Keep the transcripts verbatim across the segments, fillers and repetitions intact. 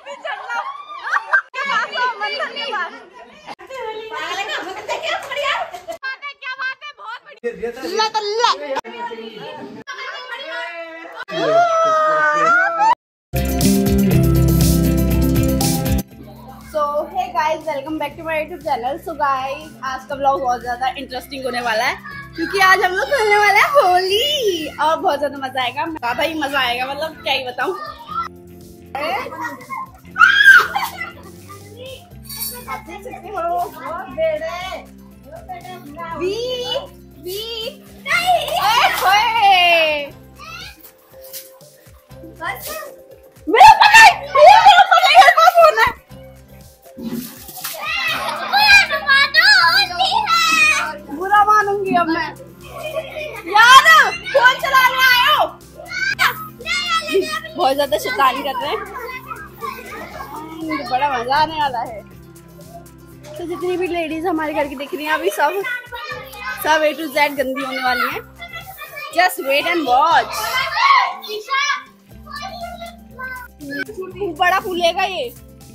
भी चढ़ना मंथन के पास। क्या बात है, बहुत बढ़िया। So hey guys, welcome back to my YouTube channel. So guys, आज का ब्लॉग बहुत ज्यादा इंटरेस्टिंग होने वाला है क्योंकि आज हम लोग खेलने वाले हैं होली और बहुत ज्यादा मजा आएगा। ज्यादा ही मजा आएगा, मतलब क्या ही बताऊं। बुरा मानूंगी अब मैं। यार फोन चलाने आए हो, बहुत ज्यादा शैतानी कर रहे हैं। बड़ा मजा आने वाला है। तो जितनी भी लेडीज हमारे घर की दिख रही हैं अभी सब सब ए टू जेड गंदी होने वाली हैं। Just wait and watch. बड़ा फूलेगा ये।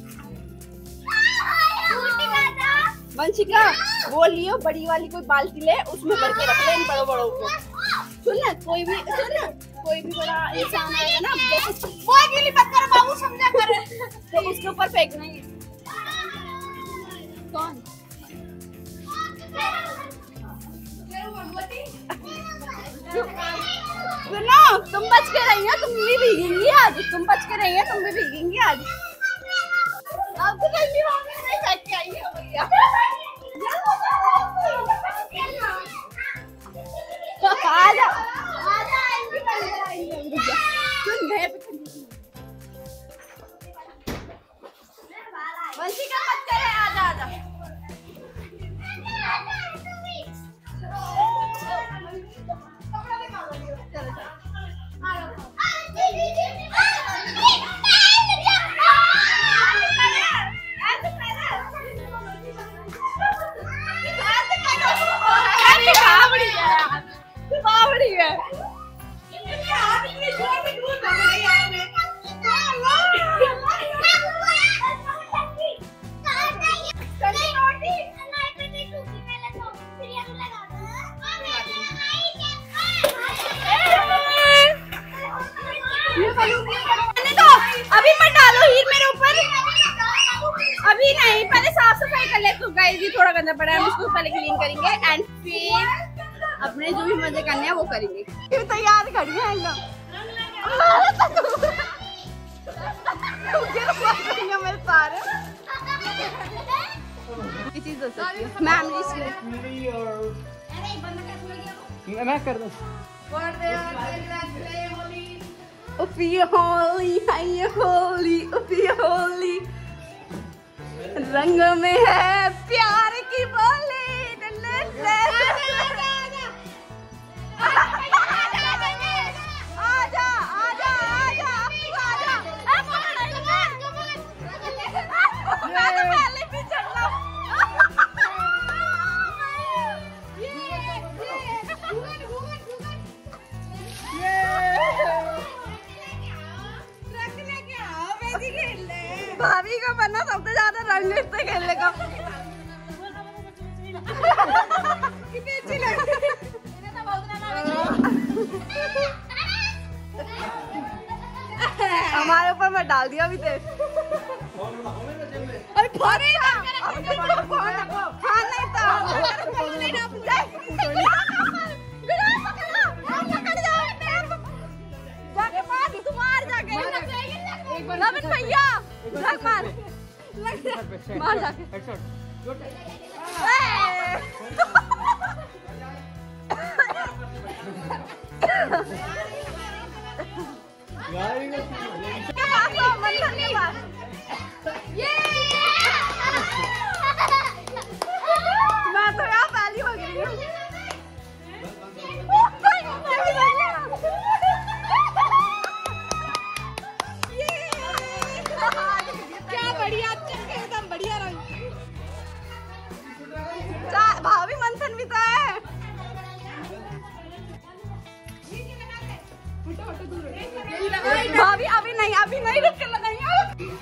वंशिका वो लियो बड़ी वाली कोई बाल्टी ले, उसमें भर के रख ले इन बड़ों बड़ों को। सुन ना, कोई भी सुन ना, कोई भी बड़ा इंसान आएगा ना, कोई गिली मत करो बाबू, समझा कर, तो उसके ऊपर फेंकना ही। कौन सुनो, तुम बच के रही हो, तुम भी भीगेंगी आज। तुम बच के रही हो, तुम भी भीगेंगी आज। अब तो गंदी मम्मी नहीं फेंक के आई है भैया। आजा आजा, सुन गए वंशिका मत करे, आजा आजा। अभी मत डालो हीर मेरे ऊपर, अभी नहीं, पहले साफ सफाई कर ले। तो गाइस ये थोड़ा गंदा पड़ा है, हम इसको पहले क्लीन करेंगे एंड फिर अपने जो भी मजे करने हैं वो करेंगे। फिर तैयार खड़ी है एकदम। मेरे सारे चीज हो सकती है। मैम जी मैं कर दूं। Uppy होली, हाय होली, uppy होली, रंग में है प्यार की बोली। आजा आजा आजा आजा, मैं तो पहले भी चढ़ना। भाभी का बनना सबसे ज्यादा रंग से खेलने का। कितनी अच्छी लग रही है। हमारे ऊपर मैं डाल दिया अभी थे। अरे फोन नहीं था, फोन नहीं था। जाके मार, तू मार जाके। नवीन भैया लग मार, लग मार जाके। मंथन के पास मैं तो यहाँ पहली हो गई हूँ। क्या बढ़िया, एकदम बढ़िया रंग। भाभी मंथन भी तो है। भाभी अभी नहीं, अभी नहीं रुक के लगाएंगे।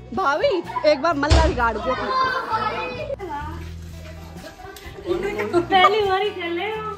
भाभी एक बार मल्ला बिगाड़ दिया पहली बार ही खेले हो।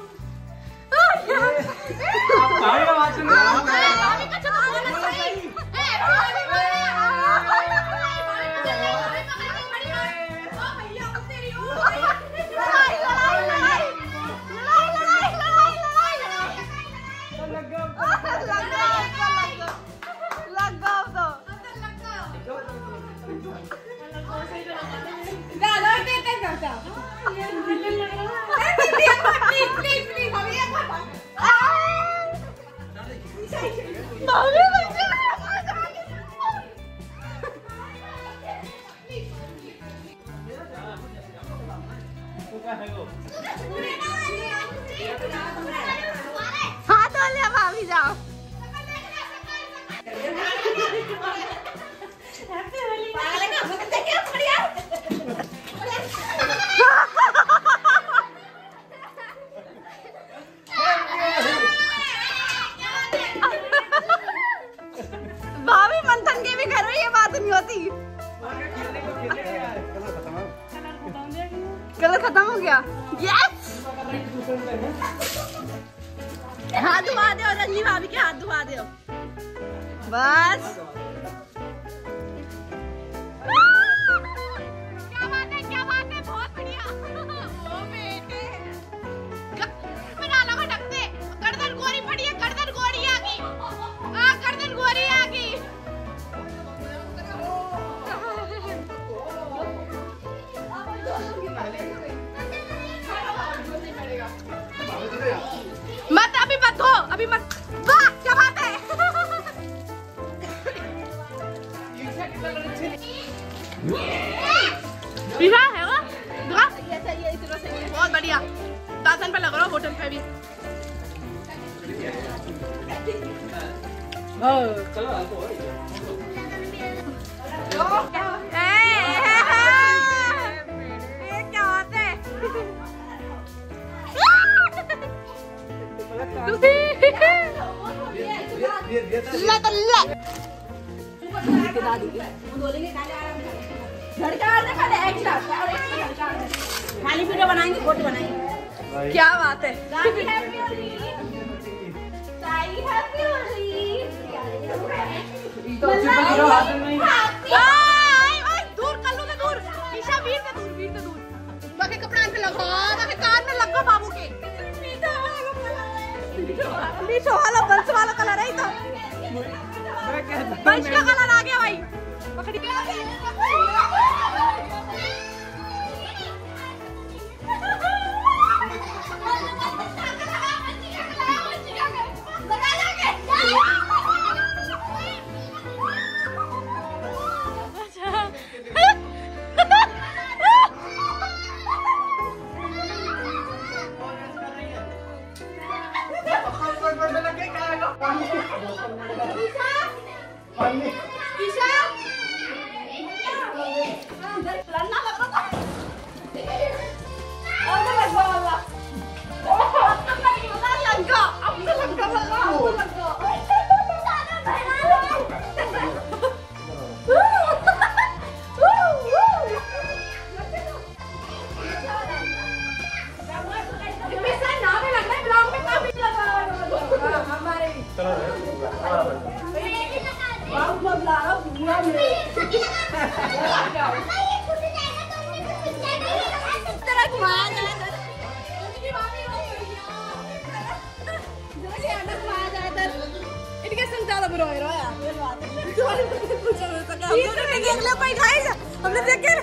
हाँ तो ले भाभी जाओ। भाभी मंथन के भी घर में ये बात नहीं होती। कलर खत्म हो गया। यस हाथ धुआ दो रंजी भाभी के हाथ धुआ दो बस। क्या बात है क्या बात है बहुत बढ़िया। ओ बेटे बना लो ढकते गर्दन गोरी पड़ी है गर्दन गोरी आ गई। हाँ गर्दन गोरी आ गई। मत अभी मत हो अभी मत। वाह क्या बात है। पीछा है वो बहुत बढ़िया। दासन पे लग रहा होटल पे भी। क्या बात है। खाली वीडियो बनाएंगे फोटो बनाएंगे। क्या बात है। दूर कर लो दूर ईशा वीर से दूर वीर से दूर। बाकी कपड़ा पे लगो बाकी कान में लगो बाबू के। नीचो वाला बंस वाला कलर है तो बंस का कलर आ गया भाई। पकड़ी हमने देखे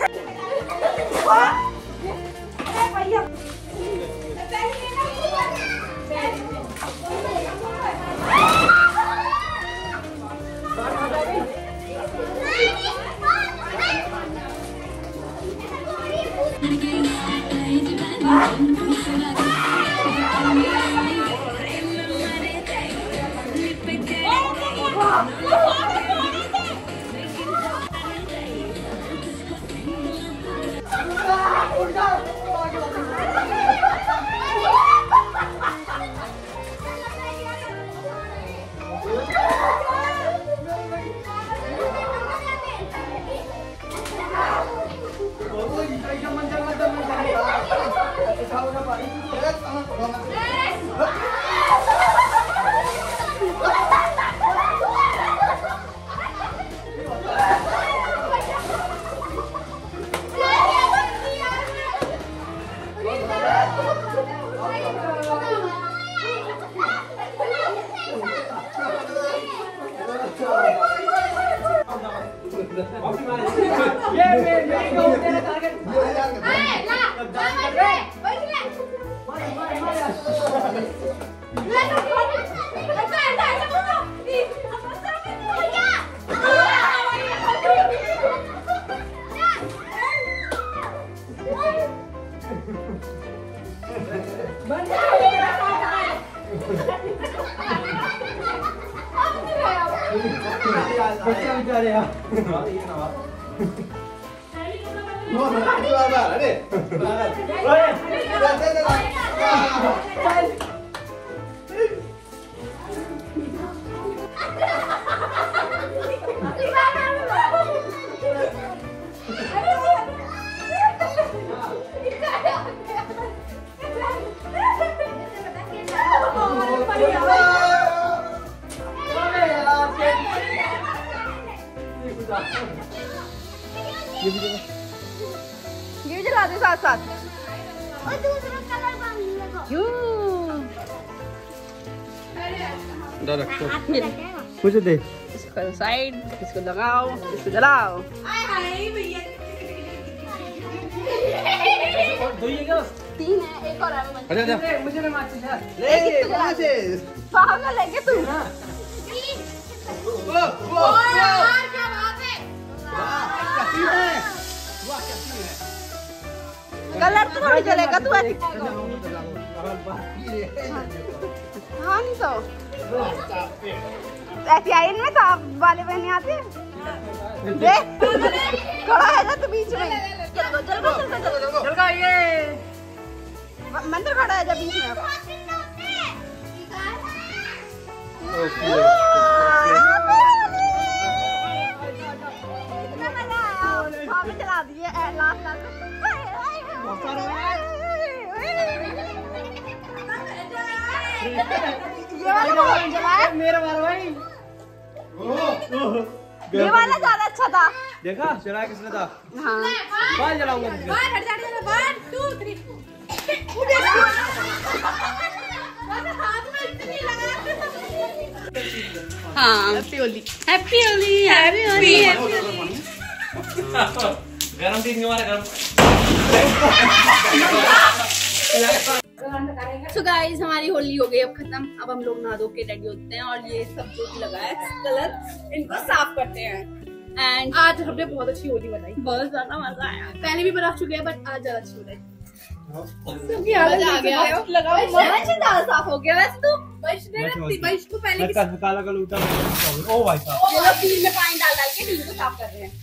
ये भी चला दे साथ साथ। और दूसरा कलर बांधने को मुझे दे। इसको करो साइड, इसको लगाओ, इसको जलाओ। तीन है, एक और है। अच्छा मुझे ना माचिस है। ले कहां से? पागल है क्या तू? कलर तो थोड़ी चलेगा तू ऐसे। हाँ नहीं तो ऐसे आई इनमें सांप वाले पहने आते हैं। देख खड़ा है ना तू बीच में। चल गो चल गो चल गो चल गो चल गया ये। मंदिर खड़ा है जब बीच में। चला दिए लास्ट लास्ट ये वाला मेरा मार भाई। ये वाला ज्यादा अच्छा था। देखा चला किसने था? हाँ बाल जलाऊंगा तुझे। हाँ happy Holi happy Holi happy Holi. गरम चीज नहीं मारा गरम। सो गाइस हमारी होली हो गई अब खत्म। अब हम लोग नहा धो के रेडी होते हैं और ये सब जो भी लगा है कलर इनको साफ करते हैं। एंड आज हमने बहुत अच्छी होली बनाई। बहुत ज्यादा मजा आया। पहले भी बना चुके हैं बट आज ज्यादा अच्छी बनाई। सबकी हालत आ गया है। लगाओ बहुत ज्यादा साफ हो गया वैसे तो। वैश ने रखती वैश को पहले मैं कल काला कल उठा। ओ भाई साहब ये लोग टीन में पानी डाल डाल के टीन को साफ कर रहे हैं।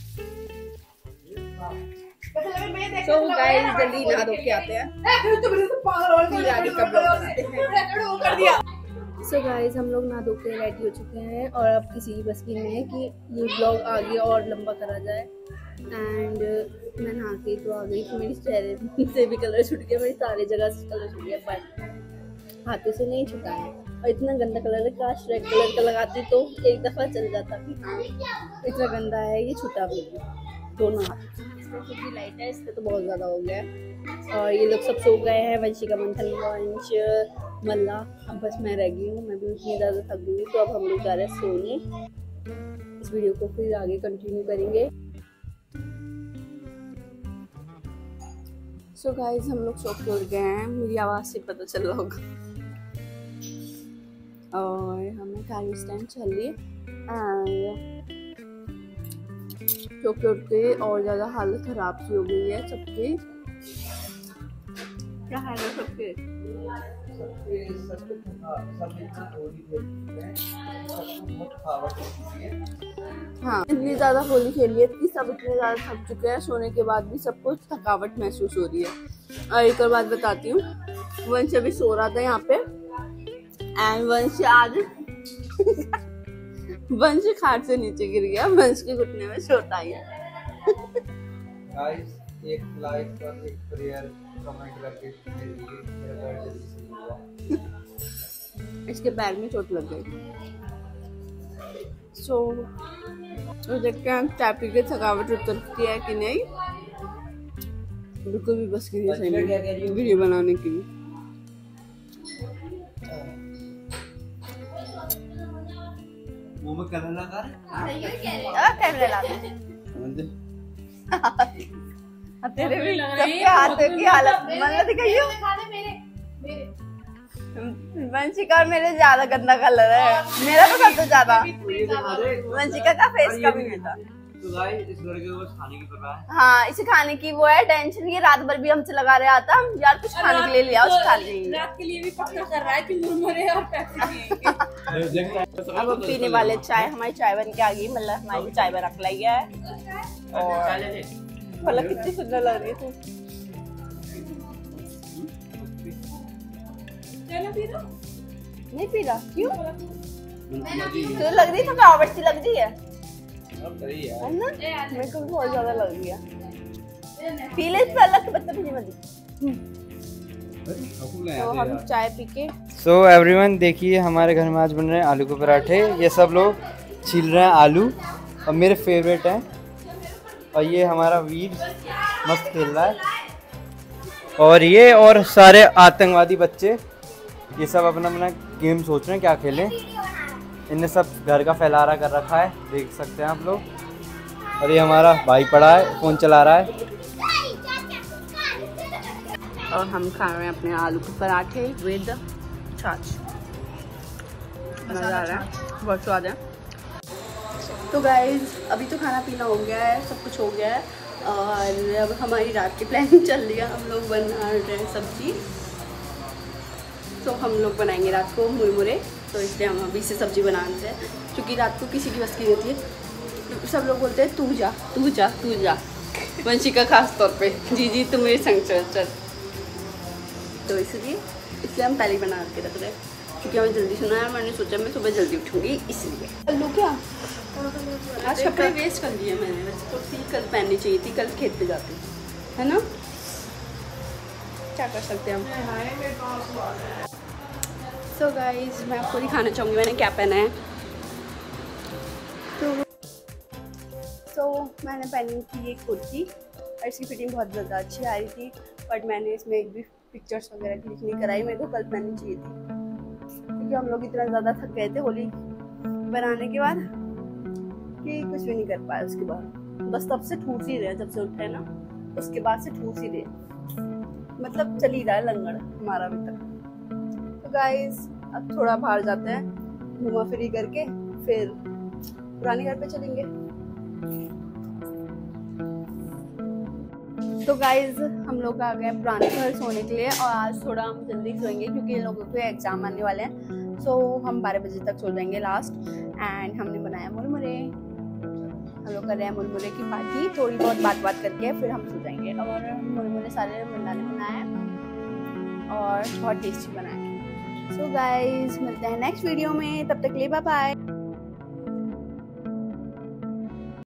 सो गाइस जल्दी नहा धो के आते हैं। फिर आगे का ब्लॉग बनाते हैं। सो गाइस हम लोग नहा धो के रेडी हो चुके हैं और अब किसी की बस की नहीं है कि ये ब्लॉग आगे और लंबा करा जाए। एंड मैं नहा के तो आ गई तो मेरी चेहरे से भी कलर छूट गया, मेरी सारी जगह से कलर छूट गया पर हाथों से नहीं छुटा है। और इतना गंदा कलर है, काश रेड कलर का लगाती तो एक दफ़ा चल जाता कि हाँ इतना गंदा है ये छुटा भी दोनों हाथ। इसमें लाइट है इससे तो बहुत ज़्यादा हो गया है। और ये लोग सब सो गए हैं, वंशिका मंथन वंश मल्ला, अब बस मैं रह गई हूँ। मैं भी उतनी ज़्यादा थक गई तो अब हम लोग जा रहे हैं सोने। इस वीडियो को फिर आगे कंटिन्यू करेंगे। सो so गाइस हम लोग सो के उठ गए हैं, मेरी आवाज़ से पता चल रहा होगा। और हमें खाली स्टैंड चाहिए एंड सो के उठते और ज़्यादा हालत ख़राब सी हो गई है सबकी। क्या हाल है सबके? हाँ इतनी ज़्यादा होली खेली है कि सब इतने ज़्यादा थक चुके हैं, सोने के बाद भी सबको थकावट महसूस हो रही है। और एक और बात बताती हूँ, वंश अभी सो रहा था यहाँ पे एंड वंश आज वंश खाट से नीचे गिर गया, वंश के घुटने में चोट आई है। एक लाइक और एक प्रेयर कमेंट करके मेरे लिए मेरा पैर जल्दी से हुआ। इसके पैर में चोट लग गई। सो तो देखते हैं चाय पी के थकावट उतरती है कि नहीं। बिल्कुल भी बस की नहीं सही नहीं वीडियो बनाने के लिए। मुंह में कलर लगा कैमरे ला तेरे भी सबके हाथों की हालत मन दिखाइयो। वंशिका और मेरे ज्यादा गंदा कलर है। मेरा तो सबसे ज्यादा वंशिका का फेस का भी नहीं था। तो गाइस इस लड़के को बस खाने की पता है। हाँ इसे खाने की वो है टेंशन। ये रात भर भी हमसे लगा रहा था यार कुछ खाने के लिए लिया उस खाने के लिए। रात के लिए भी पक्का कर रहा है कि मुरमुरे और पैसे पिएंगे। अब हम पीने वाले चाय। हमारी चाय बन के आ गई। मतलब हमारी चाय बना के लाई है। और फलक कितनी सुंदर लग रही है तू। नहीं पी रहा क्यों? तो लग रही थकावट सी लग रही है है ना? मेरे को भी बहुत ज्यादा लग रही है। पी ले फलक बदतमीजी मत। तो हम चाय पी के सो एवरीवन देखिए हमारे घर में आज बन रहे हैं आलू के पराठे। ये सब लोग छील रहे हैं आलू और मेरे फेवरेट हैं। और ये हमारा वीर मस्त खेल रहा है। और ये और सारे आतंकवादी बच्चे ये सब अपना अपना गेम सोच रहे हैं क्या खेलें। इनने सब घर का फैलारा कर रखा है देख सकते हैं आप लोग। और ये हमारा भाई पड़ा है फोन चला रहा है। और हम खा रहे हैं अपने आलू के पराठे विद छाछ। मजा आ रहा है बहुत स्वाद है। तो गाइज अभी तो खाना पीना हो गया है सब कुछ हो गया है। और अब हमारी रात की प्लानिंग चल रही है। हम लोग बना रहे हैं सब्जी। तो हम लोग बनाएंगे रात को मुरमुरे। तो इसलिए हम अभी से सब्जी बनाते हैं क्योंकि रात को किसी की बस की होती है। सब लोग बोलते हैं तू जा तू जा तू जा। वंशिका खास तौर पे जी जी तुम मेरे संग चल चल। तो इसलिए इसलिए हम पहले बना के रख रहे हैं क्योंकि हमें जल्दी सुना है। मैंने सोचा मैं सुबह जल्दी उठूँगी इसलिए। कल क्या आज कपड़े वेस्ट कर दिए मैंने। वैसे तो थी कल पहननी चाहिए थी। कल खेत पे जाती है ना। क्या कर सकते हैं हम। सो गाइज मैं आपको दिखाना चाहूँगी मैंने क्या पहना है। तो तो मैंने पहनी थी एक कुर्ती और इसकी फिटिंग बहुत ज़्यादा अच्छी आ रही थी। बट मैंने इसमें एक भी पिक्चर्स वगैरह क्लिक नहीं कराई। मेरे को कल पहननी चाहिए थी क्योंकि हम लोग इतना ज़्यादा थक गए थे होली बनाने के बाद कि कुछ भी नहीं कर पाए। उसके बाद बस तब से ठूस ही रहे जब से उठे ना उसके बाद से ठूस ही रहे। मतलब चल ही रहा है लंगड़ हमारा अभी तक। तो गाइस अब थोड़ा बाहर जाते हैं घुमा फिरी करके फिर पुराने घर पे चलेंगे। तो गाइज हम लोग आ गए पुराने घर सोने के लिए। और आज थोड़ा हम जल्दी सोएंगे क्योंकि इन लोगों के एग्जाम आने वाले हैं। सो हम बारह बजे तक सो जाएंगे लास्ट। एंड हमने बनाया मुरमुरे। हम लोग कर रहे हैं मुरमुरे की पार्टी। थोड़ी बहुत बात बात करके फिर हम सो जाएंगे। और मुरमुरे सारे मुन्ना ने बनाए और बहुत टेस्टी बनाए। सो गाइज मिलते हैं नेक्स्ट वीडियो में। तब तक के लिए बाय बाय।